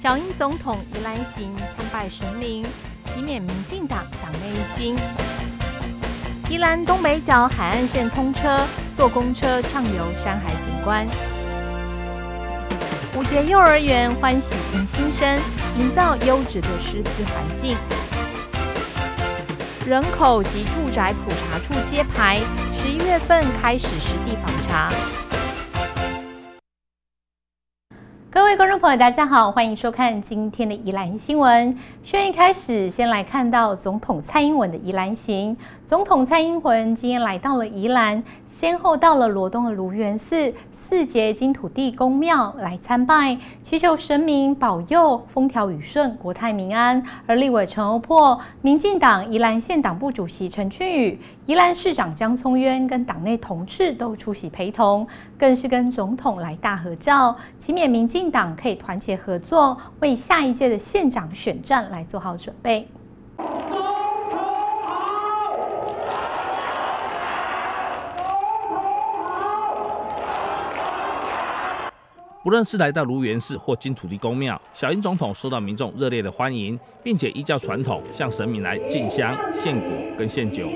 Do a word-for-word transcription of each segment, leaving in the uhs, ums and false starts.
小英总统宜兰行参拜神明，祈免民进党党内一心。宜兰东北角海岸线通车，坐公车畅游山海景观。五节幼儿园欢喜迎新生，营造优质的师资环境。人口及住宅普查处揭牌，十一月份开始实地访查。各位观众朋友，大家好，欢迎收看今天的宜兰新闻。新闻一开始，先来看到总统蔡英文的宜兰行。总统蔡英文今天来到了宜兰，先后到了罗东的芦园寺、四节金土地公庙来参拜，祈求神明保佑风调雨顺、国泰民安。而立委陈欧珀、民进党宜兰县党部主席陈俊宇、宜兰市长江聪渊跟党内同志都出席陪同，更是跟总统来大合照，祈勉民进党可以团结合作，为下一届的县长选战来做好准备。 不论是来到芦园寺或金土地公庙，小英总统受到民众热烈的欢迎，并且依照传统向神明来进香、献果跟献酒。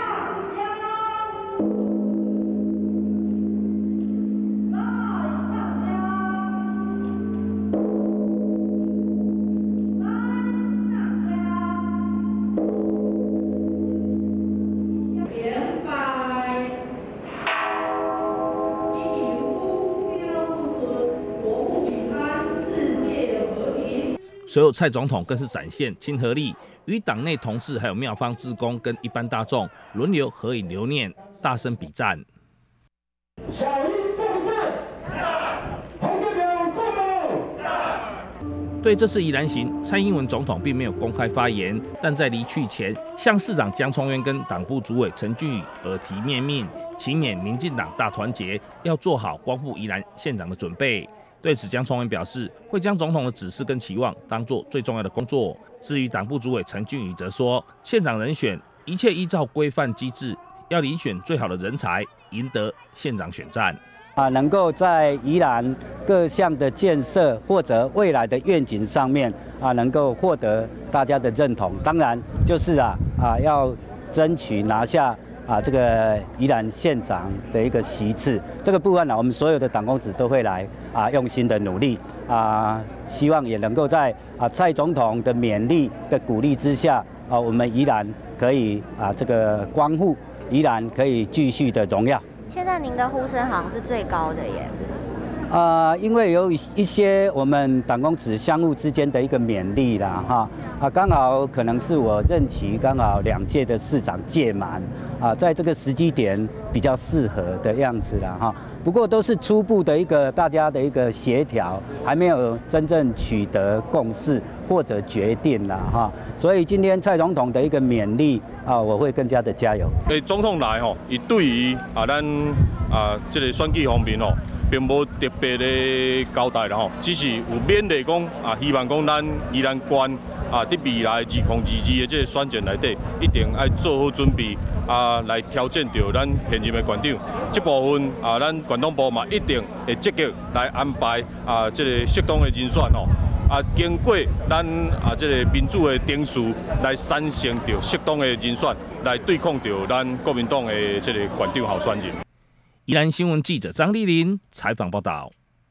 随后，蔡总统更是展现亲和力，与党内同志还有庙方志工跟一般大众轮流合影留念，大声比赞。小英正不正？红队长正不？对这次宜兰行，蔡英文总统并没有公开发言，但在离去前，向市长江聪渊跟党部主委陈俊宇耳提面命，祈勉民进党大团结，要做好光复宜兰县长的准备。对此，江聪渊表示，会将总统的指示跟期望当作最重要的工作。至于党部主委陈俊宇则说，县长人选一切依照规范机制，要遴选最好的人才，赢得县长选战。 啊，能够在宜兰各项的建设或者未来的愿景上面啊，能够获得大家的认同。当然，就是啊啊，要争取拿下。啊，这个宜兰县长的一个席次，这个部分呢，我们所有的党公子都会来啊，用心的努力啊，希望也能够在啊蔡总统的勉励的鼓励之下，啊，我们宜兰可以啊这个光复，宜兰可以继续的荣耀。 现在您的呼声好像是最高的耶。 啊、呃，因为有一些我们党公子相互之间的一个勉励啦，哈啊，刚好可能是我任期刚好两届的市长届满啊，在这个时机点比较适合的样子啦，哈。不过都是初步的一个大家的一个协调，还没有真正取得共识或者决定啦，哈。所以今天蔡总统的一个勉励啊，我会更加的加油。 诶，总统来吼，伊对于啊咱啊这个选举方面吼。并无特别的交代啦吼，只是有勉励讲啊，希望讲咱宜兰县啊，伫未来二零二二的这个选战内底，一定要做好准备啊，来挑战到咱现任的县长。这部分啊，咱县党部嘛一定会积极来安排啊，这个适当的人选吼。啊，经过咱啊这个民主的定数来产生到适当的人选，来对抗到咱国民党的这个县长候选人。 宜兰新闻记者张丽玲采访报道。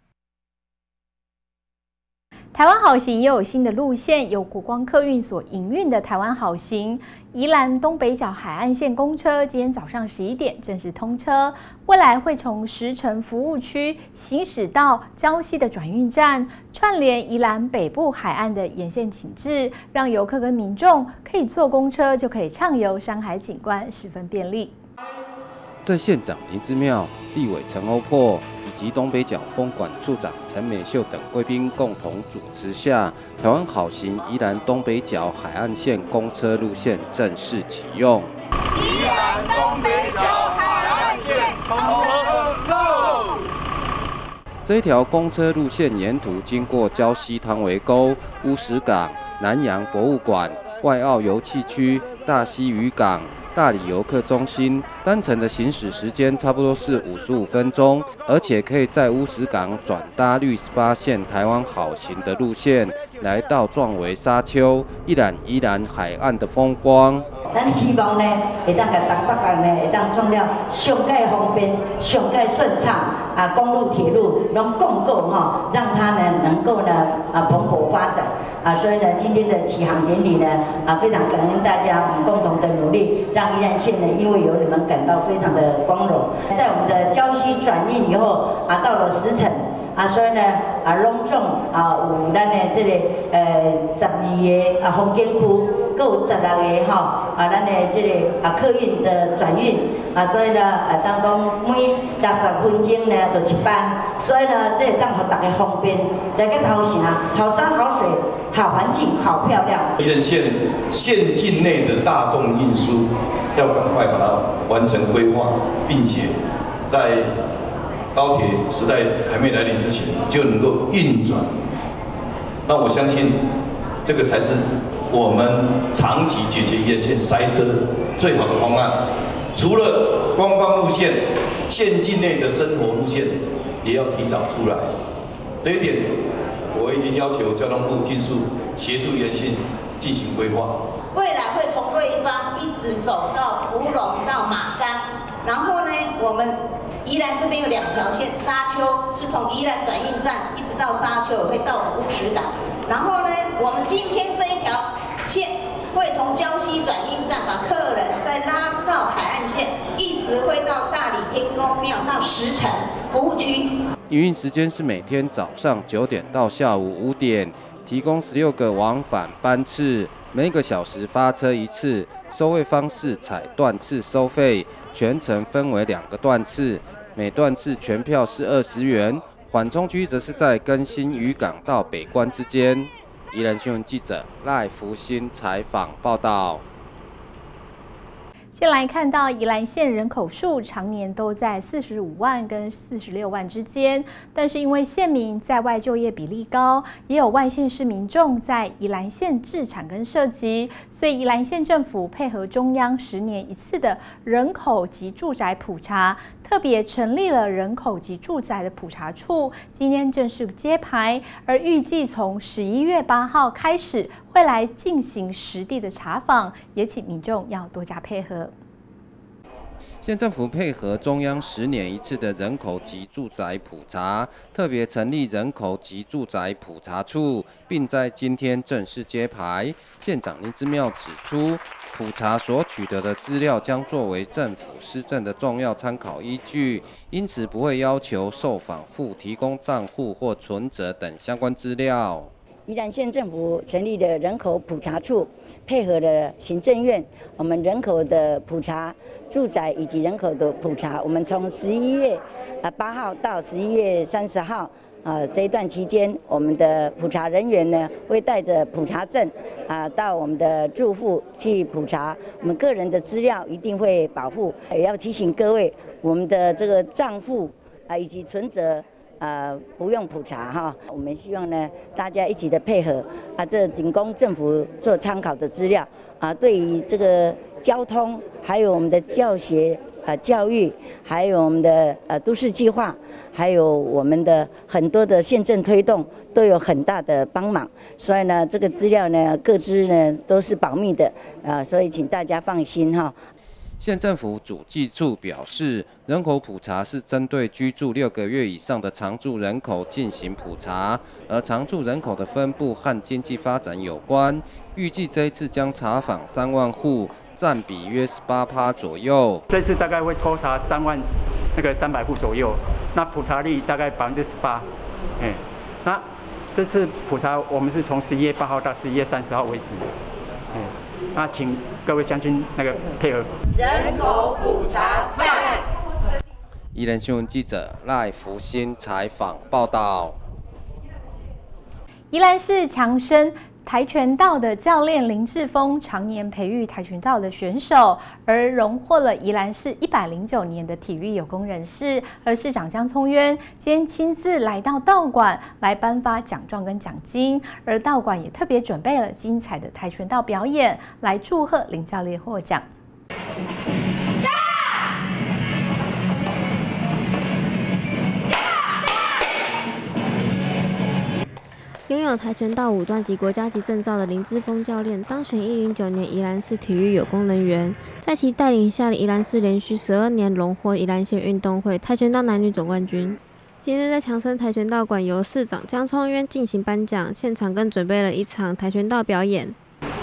台湾好行也有新的路线，由国光客运所营运的台湾好行宜兰东北角海岸线公车，今天早上十一点正式通车，未来会从石城服务区行驶到礁溪的转运站，串联宜兰北部海岸的沿线景致，让游客跟民众可以坐公车就可以畅游山海景观，十分便利。 在县长林之妙、立委陈欧珀以及东北角风管处长陈美秀等贵宾共同主持下，台湾好行宜兰东北角海岸线公车路线正式启用。 宜兰东北角海岸线公车路。 这一条公车路线沿途经过礁溪汤围沟、乌石港、南洋博物馆、外澳油气区、大溪渔港、 大理游客中心，单程的行驶时间差不多是五十五分钟，而且可以在乌石港转搭绿十八线台湾好行的路线，来到壮围沙丘，一览宜兰海岸的风光。 咱希望呢，会当甲东北岸呢，会当创了上界方便、上界顺畅啊，公路、铁路拢共构哈，让它呢能够呢啊蓬勃发展啊。所以呢，今天的启航典礼呢啊，非常感恩大家我们共同的努力，让宜兰县呢因为有你们感到非常的光荣。在我们的礁溪转运以后啊，到了石城。啊，所以呢，啊，拢总啊有咱的这个呃十二个啊风景区，佮有十六个吼啊咱的这个啊客运的转运啊，所以呢，啊当讲每六十分钟呢就一班，所以呢，这当互大家方便来个头城，好山好水，好环境，好漂亮。 宜兰县县境内的大众运输要赶快把它完成规划，并且在高铁时代还没来临之前就能够运转，那我相信这个才是我们长期解决宜兰县塞车最好的方案。除了观光路线，县境内的生活路线也要提早出来。这一点我已经要求交通部尽速协助宜兰县进行规划。 未来会从瑞芳一直走到福隆到马冈，然后呢，我们宜兰这边有两条线，沙丘是从宜兰转运站一直到沙丘，会到乌石港。然后呢，我们今天这一条线会从礁溪转运站把客人再拉到海岸线，一直会到大理天公庙到石城服务区。 营运时间是每天早上九点到下午五点，提供十六个往返班次，每个小时发车一次，收费方式采段次收费，全程分为两个段次。每段次全票是二十元，缓冲区则是在更新渔港到北关之间。宜兰新闻记者赖福新采访报道。 先来看到宜兰县人口数常年都在四十五万跟四十六万之间，但是因为县民在外就业比例高，也有外县市民众在宜兰县置产跟设籍，所以宜兰县政府配合中央十年一次的人口及住宅普查，特别成立了人口及住宅的普查处，今天正式揭牌，而预计从十一月八号开始会来进行实地的查访，也请民众要多加配合。 县政府配合中央十年一次的人口及住宅普查，特别成立人口及住宅普查处，并在今天正式揭牌。县长林之妙指出，普查所取得的资料将作为政府施政的重要参考依据，因此不会要求受访户提供账户或存折等相关资料。 宜兰县政府成立了人口普查处，配合了行政院我们人口的普查、住宅以及人口的普查。我们从十一月啊八号到十一月三十号啊这一段期间，我们的普查人员呢会带着普查证啊到我们的住户去普查，我们个人的资料一定会保护。也要提醒各位，我们的这个账户啊以及存折。呃，不用普查哈，我们希望呢，大家一起的配合啊，这仅供政府做参考的资料啊。对于这个交通，还有我们的教学啊、教育，还有我们的呃都市计划，还有我们的很多的县政推动，都有很大的帮忙。所以呢，这个资料呢，各自呢都是保密的啊，所以请大家放心哈。 县政府主计处表示，人口普查是针对居住六个月以上的常住人口进行普查，而常住人口的分布和经济发展有关。预计这一次将查访三万户，占比约十八趴左右。 这次大概会抽查三万那个三百户左右，那普查率大概百分之十八。哎，那这次普查我们是从十一月八号到十一月三十号为止。哎。那请各位乡亲那个配合。 人口普查站。 宜兰新闻记者赖福新采访报道。 宜兰市强生跆拳道的教练林志峰常年培育跆拳道的选手，而荣获了宜兰市一百零九年的体育有功人士。而市长江聪渊今天亲自来到道馆来颁发奖状跟奖金，而道馆也特别准备了精彩的跆拳道表演来祝贺林教练获奖。 拥有跆拳道五段及国家级证照的林志峰教练，当选一零九年宜兰市体育有功人员，在其带领下，宜兰市连续十二年荣获宜兰县运动会跆拳道男女总冠军。今日在强生跆拳道馆由市长江聪渊进行颁奖，现场更准备了一场跆拳道表演。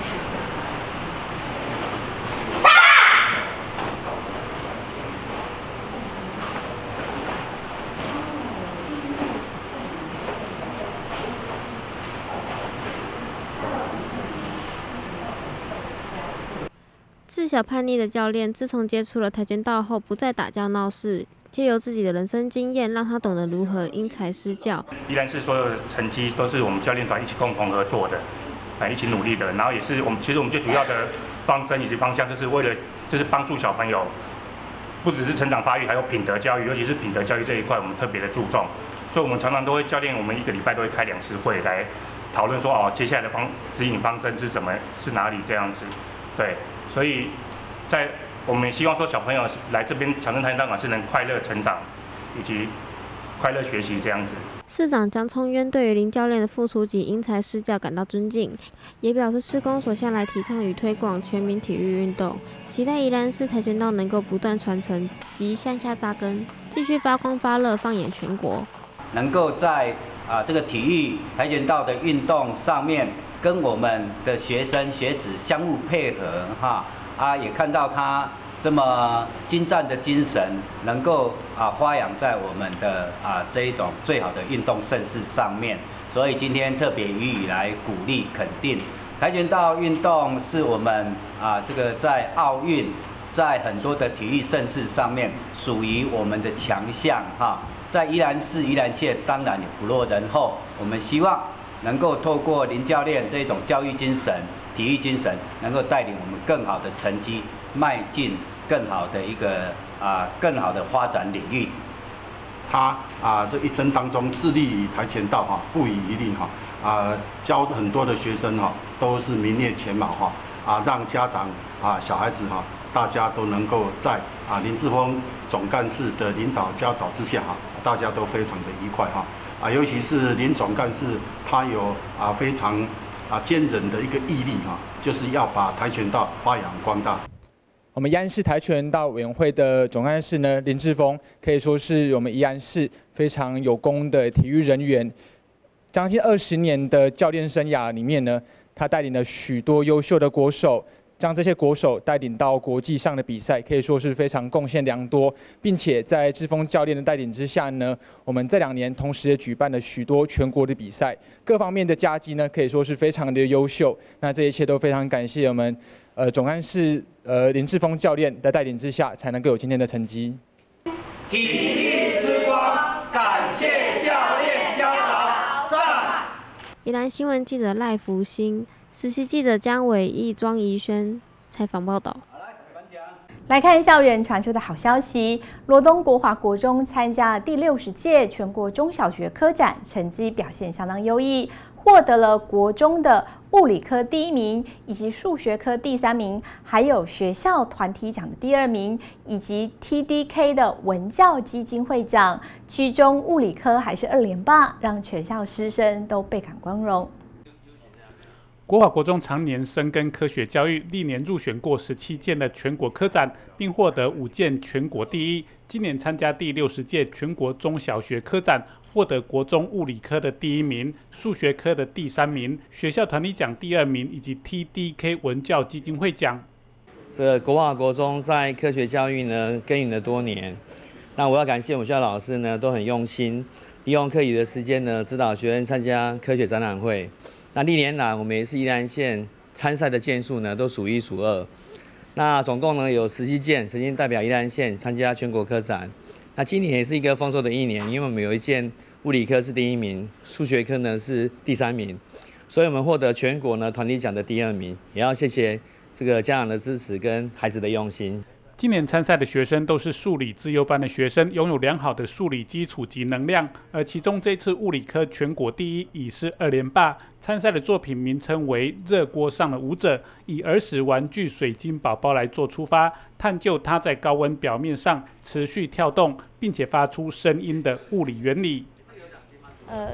自小叛逆的教练，自从接触了跆拳道后，不再打架闹事，借由自己的人生经验，让他懂得如何因材施教。 宜兰市所有的成绩都是我们教练团一起共同合作的，呃，一起努力的。然后也是我们，其实我们最主要的方针以及方向，就是为了就是帮助小朋友，不只是成长发育，还有品德教育，尤其是品德教育这一块，我们特别的注重。所以我们常常都会教练，我们一个礼拜都会开两次会来讨论说，哦，接下来的方指引方针是什么，是哪里这样子，对。所以，在我们希望说小朋友来这边强生跆拳道馆是能快乐成长，以及快乐学习这样子。 市长江聪渊对于林教练的付出及因材施教感到尊敬，也表示市公所向来提倡与推广全民体育运动，期待宜兰市跆拳道能够不断传承及向下扎根，继续发光发热，放眼全国。 能够在啊这个体育跆拳道的运动上面，跟我们的学生学子相互配合哈啊，也看到他这么精湛的精神，能够啊发扬在我们的啊这一种最好的运动盛事上面。所以今天特别予以来鼓励肯定。跆拳道运动是我们啊这个在奥运，在很多的体育盛事上面属于我们的强项哈。在宜兰市、宜兰县当然也不落人后，我们希望能够透过林教练这种教育精神、体育精神，能够带领我们更好的成绩，迈进更好的一个啊更好的发展领域。 他啊这一生当中致力于跆拳道哈，不遗余力哈啊教很多的学生哈都是名列前茅哈啊让家长啊小孩子哈大家都能够在啊林志峰总干事的领导教导之下哈，大家都非常的愉快哈啊，尤其是林总干事他有啊非常啊坚韧的一个毅力哈，就是要把跆拳道发扬光大。 我们宜兰市跆拳道委员会的总干事呢，林志峰可以说是我们宜兰市非常有功的体育人员。将近二十年的教练生涯里面呢，他带领了许多优秀的国手，将这些国手带领到国际上的比赛，可以说是非常贡献良多。并且在志峰教练的带领之下呢，我们这两年同时也举办了许多全国的比赛，各方面的佳绩呢，可以说是非常的优秀。那这一切都非常感谢我们呃总干事。呃，林志峰教练的带领之下，才能够有今天的成绩。 体育之光，感谢教练教导，赞。 宜兰新闻记者赖福兴，实习记者江伟毅、庄怡轩采访报道。 来看校园传出的好消息，罗东国华国中参加了第六十届全国中小学科展，成绩表现相当优异，获得了国中的物理科第一名，以及数学科第三名，还有学校团体奖的第二名，以及 T D K 的文教基金会奖。其中物理科还是二连霸，让全校师生都倍感光荣。 国华国中常年深耕科学教育，历年入选过十七届的全国科展，并获得五届全国第一。今年参加第六十届全国中小学科展，获得国中物理科的第一名、数学科的第三名、学校团体奖第二名，以及 T D K 文教基金会奖。 这个国华国中在科学教育呢耕耘了多年，那我要感谢我们学校老师呢都很用心，利用课余的时间呢指导学生参加科学展览会。那历年来我们也是宜兰县参赛的件数呢都数一数二。那总共呢有十七件曾经代表宜兰县参加全国科展。那今年也是一个丰收的一年，因为我们有一件物理科是第一名，数学科呢是第三名，所以我们获得全国呢团体奖的第二名。也要谢谢这个家长的支持跟孩子的用心。 今年参赛的学生都是数理资优班的学生，拥有良好的数理基础及能量。而其中这次物理科全国第一已是二连霸。参赛的作品名称为《热锅上的舞者》，以儿时玩具水晶宝宝来做出发，探究它在高温表面上持续跳动，并且发出声音的物理原理。 呃，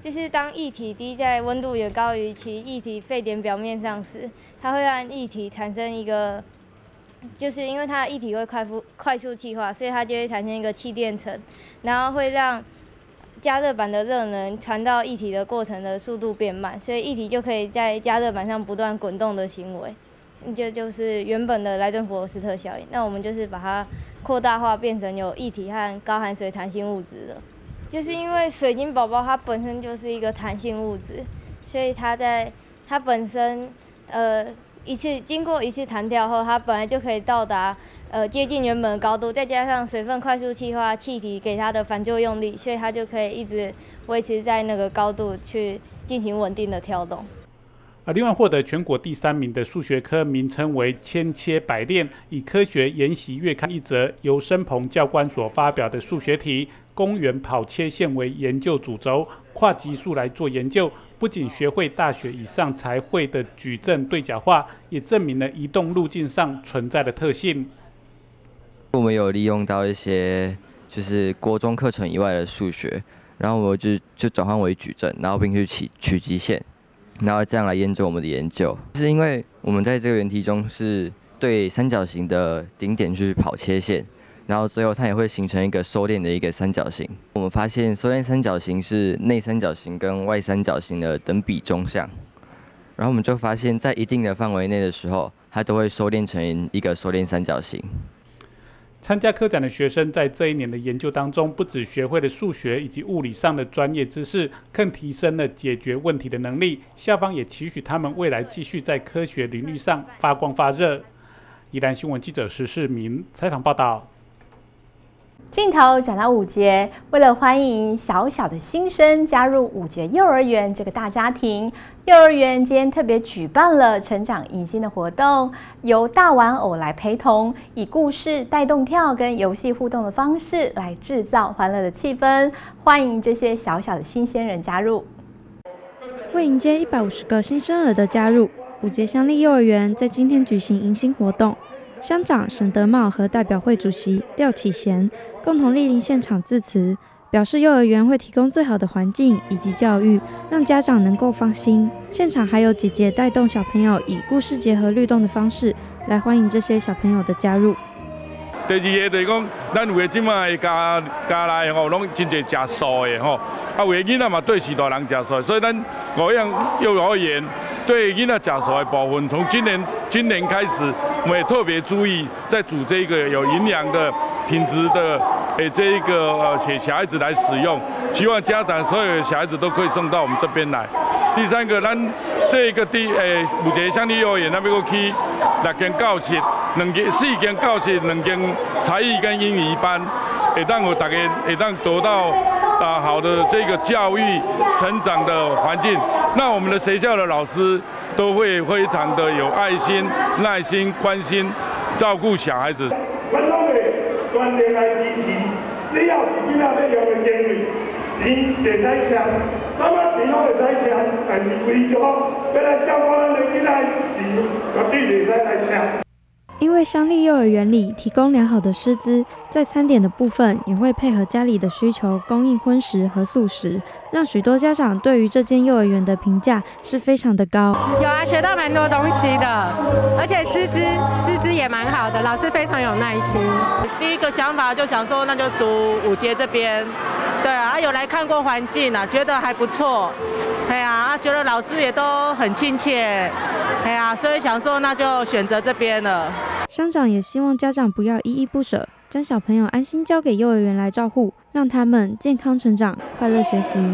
就是当液体滴在温度远高于其液体沸点表面上时，它会让液体产生一个，就是因为它的液体会快速快速气化，所以它就会产生一个气垫层，然后会让加热板的热能传到液体的过程的速度变慢，所以液体就可以在加热板上不断滚动的行为，就就是原本的莱顿福罗斯特效应。那我们就是把它扩大化，变成有液体和高含水弹性物质的。就是因为水晶宝宝它本身就是一个弹性物质，所以它在它本身呃一次经过一次弹跳后，它本来就可以到达呃接近原本的高度，再加上水分快速气化，气体给它的反作用力，所以它就可以一直维持在那个高度去进行稳定的跳动。 而另外获得全国第三名的数学科名称为千切百炼，以科学研习月刊一则由申鹏教官所发表的数学题，公园跑切线为研究主轴，跨级数来做研究，不仅学会大学以上才会的矩阵对角化，也证明了移动路径上存在的特性。 我们有利用到一些就是国中课程以外的数学，然后我就就转换为矩阵，然后并去取取极限。然后这样来验证我们的研究，是因为我们在这个原题中是对三角形的顶点去跑切线，然后最后它也会形成一个收敛的一个三角形。我们发现收敛三角形是内三角形跟外三角形的等比中项，然后我们就发现，在一定的范围内的时候，它都会收敛成一个收敛三角形。 参加科展的学生在这一年的研究当中，不只学会了数学以及物理上的专业知识，更提升了解决问题的能力。校方也期许他们未来继续在科学领域上发光发热。宜兰新闻记者石世明采访报道。 镜头转到五节，为了欢迎小小的新生加入五节幼儿园这个大家庭，幼儿园今天特别举办了成长迎新的活动，由大玩偶来陪同，以故事带动跳跟游戏互动的方式来制造欢乐的气氛，欢迎这些小小的新鲜人加入。 为迎接一百五十个新生儿的加入，五节乡立幼儿园在今天举行迎新活动。乡长沈德茂和代表会主席廖启贤共同莅临现场致辞，表示幼儿园会提供最好的环境以及教育，让家长能够放心。现场还有姐姐带动小朋友以故事结合律动的方式来欢迎这些小朋友的加入。 第二个就是讲，咱有诶即卖的家家内吼，拢真侪食素的吼，啊有诶囡仔嘛对时大人食素，所以咱五样幼儿园对囡仔食素的部分，从今年今年开始，我们也特别注意，在煮这个有营养的、品质的诶这一个呃给小孩子来使用，希望家长所有的小孩子都可以送到我们这边来。第三个，咱这个第诶五节乡立幼儿园那边过去六间教室，两间四间教室，两间才艺跟英语班，会让我大家会让得到啊好的这个教育成长的环境。那我们的学校的老师都会非常的有爱心、耐心、关心、照顾小孩子。我拢会全力来支持，只要是囡仔要用的经费，钱袂使欠，什么钱拢会使欠，但是唯独要来照顾咱的囡仔，钱绝对袂使来欠。 因为乡立幼儿园里提供良好的师资，在餐点的部分也会配合家里的需求供应荤食和素食，让许多家长对于这间幼儿园的评价是非常的高。 有啊，学到蛮多东西的，而且师资师资也蛮好的，老师非常有耐心。 第一个想法就想说，那就读五节这边，对啊，有来看过环境啊，觉得还不错。哎呀，啊，觉得老师也都很亲切，哎呀，所以想说那就选择这边了。 乡长也希望家长不要依依不舍，将小朋友安心交给幼儿园来照护，让他们健康成长、快乐学习。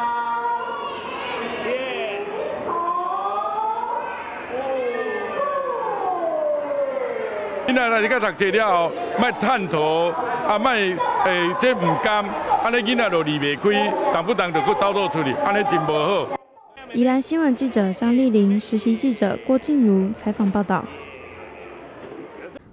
囡仔来这个读册了后，莫探讨，啊莫诶，这唔甘，安尼囡仔就离袂开，动不动就搁走倒出去，安尼真无好。 宜兰新闻记者张丽玲、实习记者郭静茹采访报道。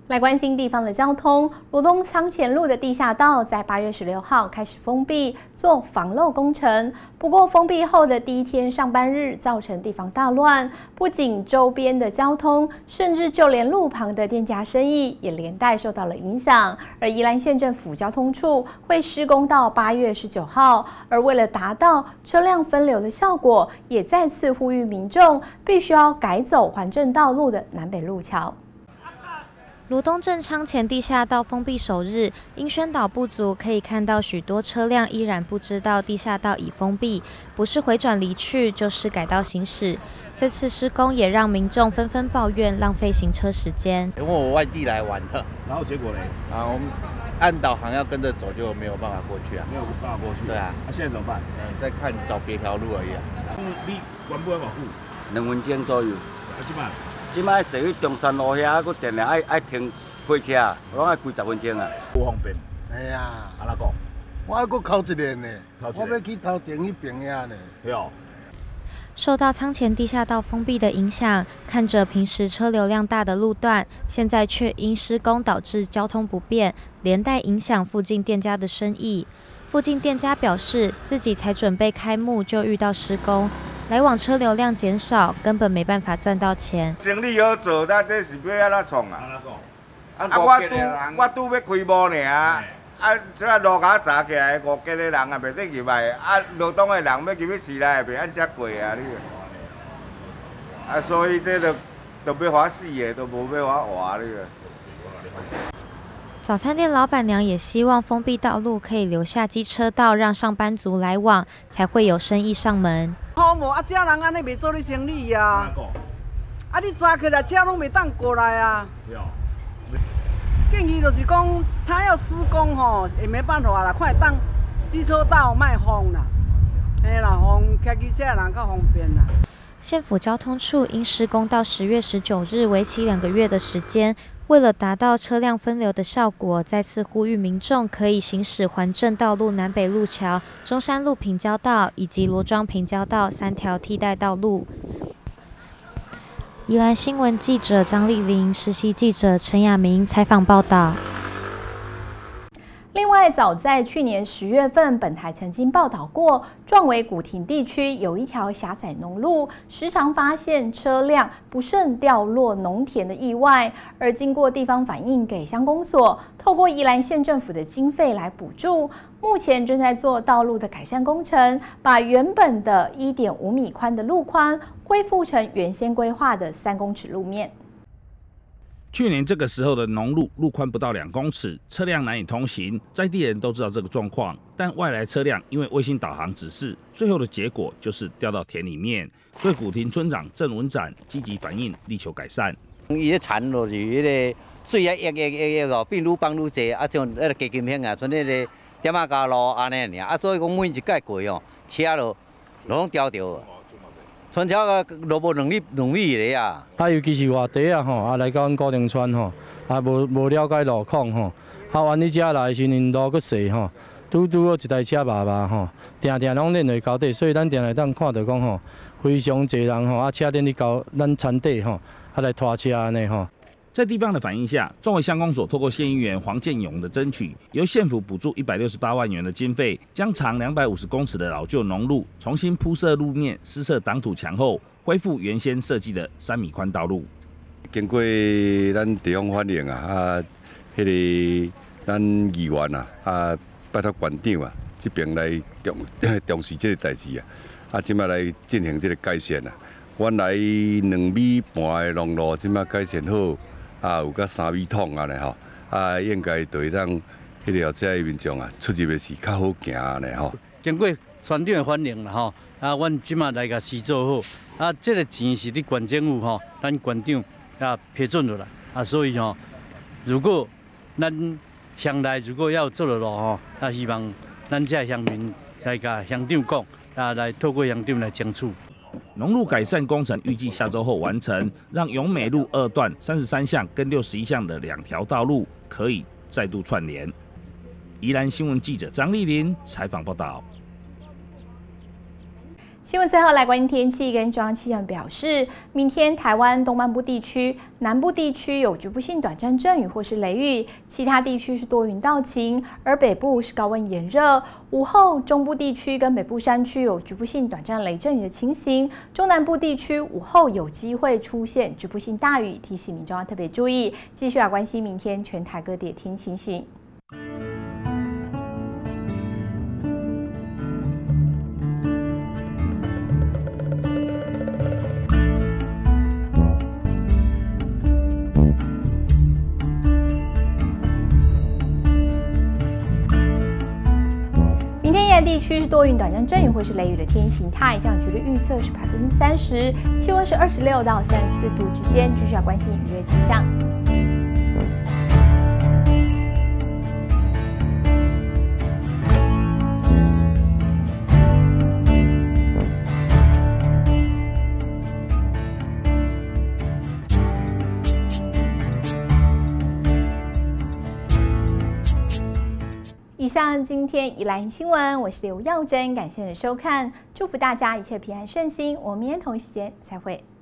来关心地方的交通，罗东仓前路的地下道在八月十六号开始封闭做防漏工程。不过封闭后的第一天上班日，造成地方大乱，不仅周边的交通，甚至就连路旁的店家生意也连带受到了影响。而宜兰县政府交通处会施工到八月十九号，而为了达到车辆分流的效果，也再次呼吁民众必须要改走环镇道路的南北路桥。 罗东镇仓前地下道封闭首日，因宣导不足，可以看到许多车辆依然不知道地下道已封闭，不是回转离去，就是改道行驶。这次施工也让民众纷纷抱怨浪费行车时间。 因为我外地来玩的， 然后结果呢？ 啊，我们按导航要跟着走，就没有办法过去啊。 没有办法过去。 对啊。 那、啊、现在怎么办？ 嗯，再看找别条路而已啊。 嗯，你完不完保护？ 两分钟左右。 啊，即摆？ 即摆驶去中山路遐，佫定定爱爱停火车，拢爱几十分钟啊。 不方便。 哎呀， 安怎讲？ 我还佫考一年呢，我要去头前迄边遐呢。 对哦。 受到仓前地下道封闭的影响，看着平时车流量大的路段，现在却因施工导致交通不便，连带影响附近店家的生意。附近店家表示，自己才准备开幕就遇到施工，来往车流量减少，根本没办法赚到钱。 生意好做，咱这是要安怎创啊？啊，我拄我拄要开幕尔，啊，这路口砸起来，五间的人也袂得入来，啊，罗东的人要入去市内也袂安遮过啊，你。啊，所以这就就要法死的，都无要法活你个。 早餐店老板娘也希望封闭道路可以留下机车道，让上班族来往，才会有生意上门。 好无啊，这人安尼袂做你生意呀？啊，你早起来车拢袂当过来啊。建议就是讲，他要施工吼，也没办法啦，快当机车道卖封啦，嘿啦，方开机车人较方便啦。 县府交通处因施工到十月十九日，为期两个月的时间。为了达到车辆分流的效果，再次呼吁民众可以行驶环镇道路南北路桥、中山路平交道以及罗庄平交道三条替代道路。宜兰新闻记者张丽玲、实习记者陈雅明采访报道。 另外，早在去年十月份，本台曾经报道过，壮围古亭地区有一条狭窄农路，时常发现车辆不慎掉落农田的意外。而经过地方反映给乡公所，透过宜兰县政府的经费来补助，目前正在做道路的改善工程，把原本的 一点五米宽的路宽恢复成原先规划的三公尺路面。 去年这个时候的农路路宽不到两公尺，车辆难以通行，在地人都知道这个状况，但外来车辆因为卫星导航指示，最后的结果就是掉到田里面。所以古亭村长郑文展积极反映，力求改善。 伊咧田落是迄个水啊，溢溢溢溢哦，变愈放愈济，啊像迄个加金乡啊，像迄个点仔加路安尼尔，啊所以讲每一届过哦，车咯拢掉着。村桥个落无两米两米个啊， 啊，尤其是外地啊吼，啊来到阮高亭村吼，啊无无了解路况吼，啊往你遮来时阵路佫细吼，拄拄好一台车麻麻吼，定定拢练落高底，所以咱定来当看到讲吼，非常侪人吼，啊车练伫高咱田底吼，啊来拖车安尼吼。 在地方的反应下，壮围乡公所透过县议员黄建勇的争取，由县府补助一百六十八万元的经费，将长两百五十公尺的老旧农路重新铺设路面、施设挡土墙后，恢复原先设计的三米宽道路。 经过咱地方反映啊，啊，迄、那个咱议员啊，啊，拜托县长啊，这边来重重视这个代志啊，啊，即摆来进行这个改善啊。原来两米半的农路，即摆改善好。啊，有甲三米桶安尼吼，啊，应该就会当迄条遮的民众啊，出入的是较好行安尼吼。 经过村长的反映啦吼，啊，阮即马来甲施做好，啊，这个钱是伫县政府吼，咱县长啊批准落来，啊，所以吼，如果咱乡内如果要做落路吼，啊，希望咱遮乡民来甲乡长讲，啊，来透过乡长来争取。 农路改善工程预计下周后完成，让永美路二段三十三巷跟六十一巷的两条道路可以再度串联。宜兰新闻记者张丽玲采访报道。 新闻最后来关心天气，跟中央气象表示，明天台湾东半部地区、南部地区有局部性短暂阵雨或是雷雨，其他地区是多云到晴，而北部是高温炎热。午后中部地区跟北部山区有局部性短暂雷阵雨的情形，中南部地区午后有机会出现局部性大雨，提醒民众要特别注意。继续来关心明天全台各地的天气情形。地区是多云、短暂阵雨或是雷雨的天形态，降雨几率预测是百分之三十，气温是二十六到三十四度之间。继续要关心雨乐气象。以上今天宜兰新闻，我是刘耀珍，感谢你的收看，祝福大家一切平安顺心，我们明天同一时间再会。